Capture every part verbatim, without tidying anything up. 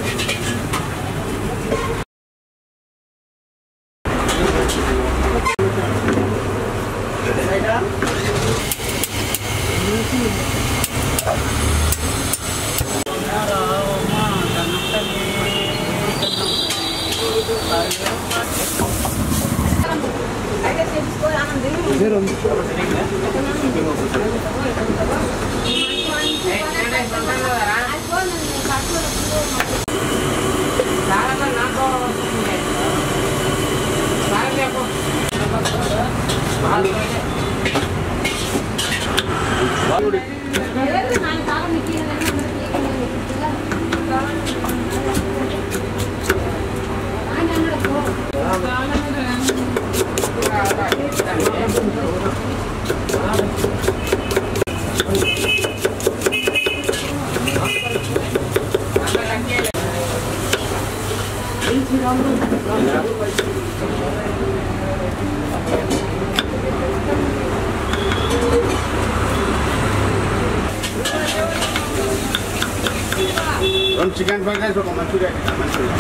Chicken fried rice or Manchurian? Manchurian.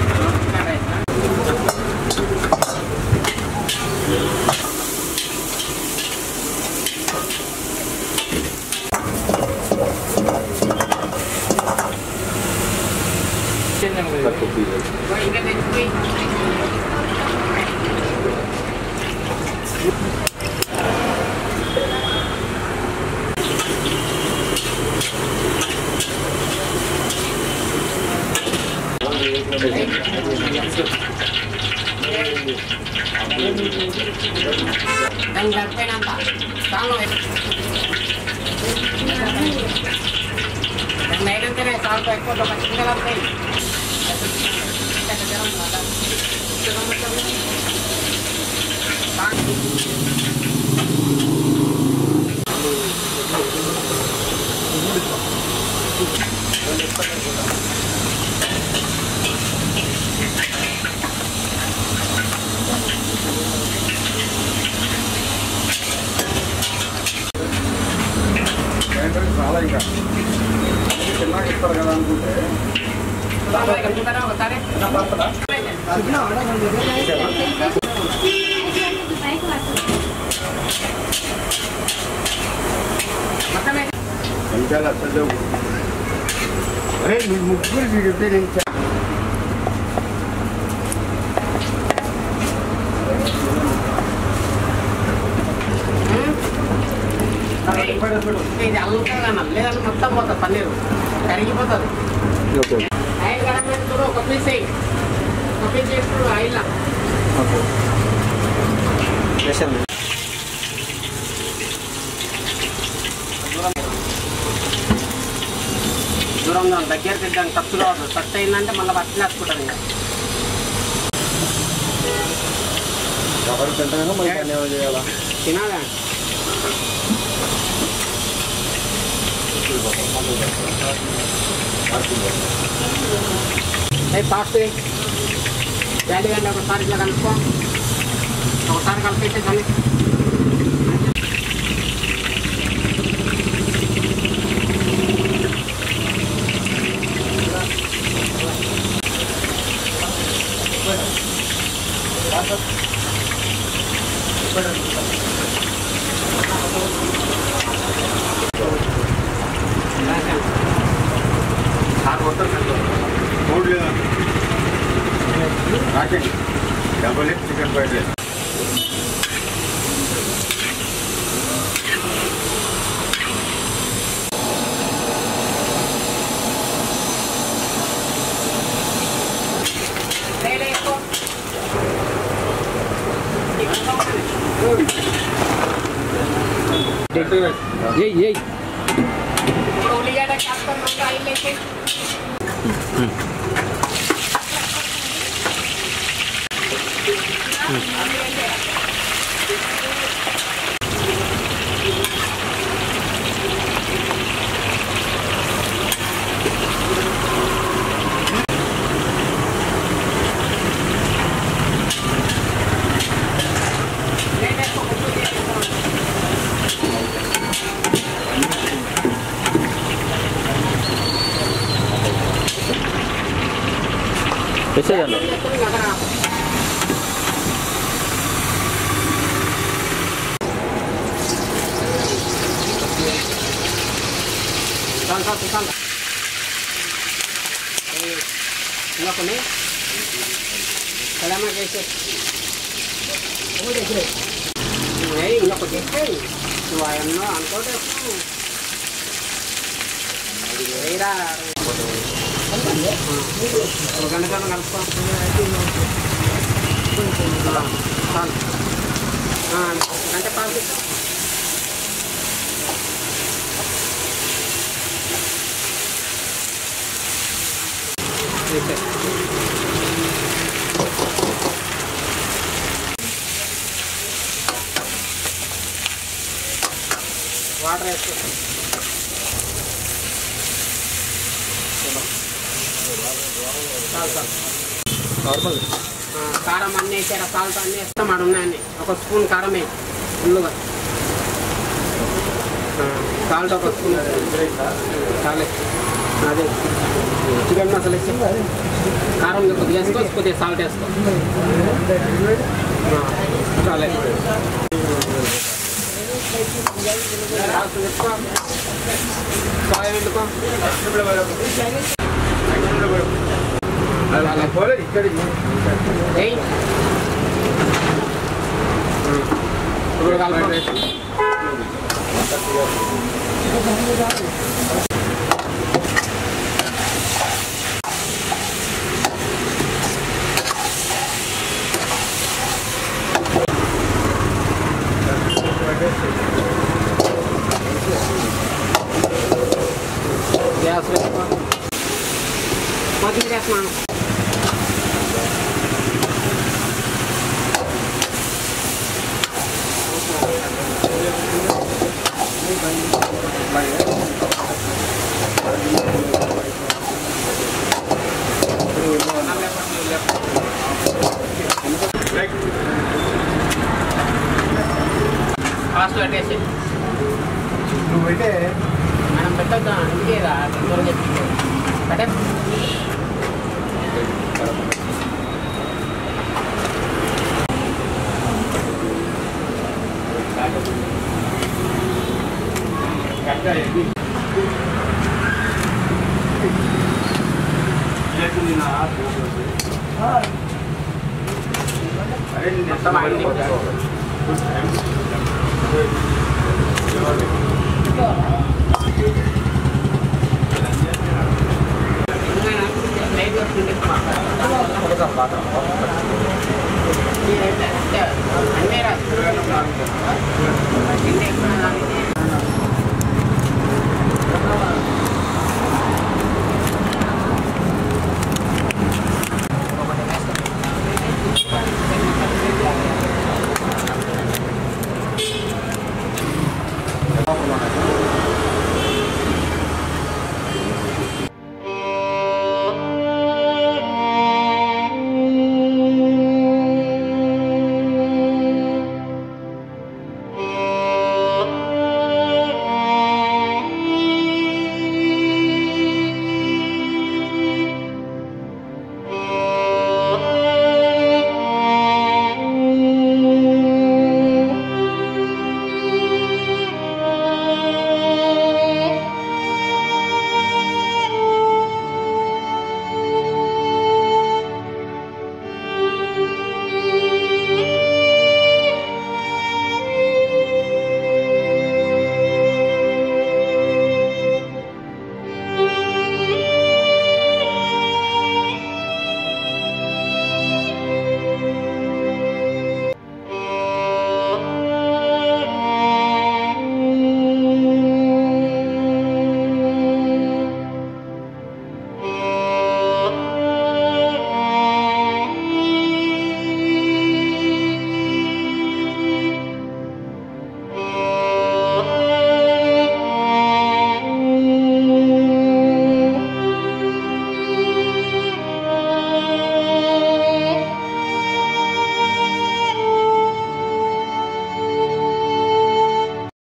మొత్తం పోతుంది పన్నీరు కరిగిపోతుంది. ఆయిల్ గరం పెట్టుకుని ఒక పీస్ వేయి, ఒక పీస్ వేసుకుని ఆయిల్ దూరం దగ్గర తింటాను ఖర్చు కావద్దు. ఖర్చు అయిందంటే మళ్ళీ పచ్చి వేసుకుంటాను. ఇంకా తినాలా ఫాస్ట్ బ్యాలీ గంట ఒకసారి ఇట్లా కలుపుకో, ఒకసారి కలిపేస్తే కానీ double egg chicken fried rice यही यही వేసేయాలి. Sal, sal, sal. Eh, enggak kuning. Selama kese. Oh, deh, deh. Eh, enggak kuning. Hey, lumayan no, angkot deh. Ira. Bukan kan ngapa? Sal. Ah, nanti pasti. Water వేసుకో normal కారం అన్నీ వేసారా salt అన్నీ వేస్తాం ఆడ ఉన్నాయన్నీ ఒక స్పూన్ కారం వేయి ఫుల్గా సాల్ట్ ఒక స్పూన్ చాలే అదే చికెన్ మసాలా వేసి కారం కొద్దిగా వేసుకో కొద్దిగా సాల్ట్ వేసుకో చాలే సోయాబీన్కో ఇప్పుడు కలపండి గ్యాస్ వేసుకోండి మొదటి చేస్తున్నాను ఫాస్ట్ కట్టేసి నువ్వు అయితే మనం పెట్టొద్దా అందుకేదా తొందరగా చెప్పి కట్టే మొత్తం అయింది